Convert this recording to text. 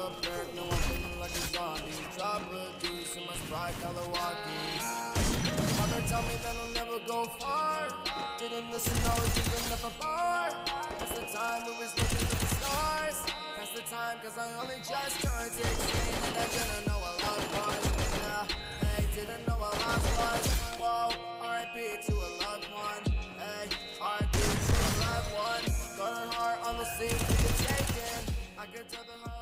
a perk, now I'm feeling like a zombie. Drop reduce in my Sprite, Kalawaki. Mother tell me that I'll never go far. Didn't listen, always even up a bar. That's the time we was looking at the stars. That's the time, cause I only just turned 16 and I didn't know what love was. Yeah, hey, didn't know what love was. Whoa, R.I.P. to a loved one. Hey, R.I.P. to a loved one. Got her heart on the scene, we can take it. I can tell the heart.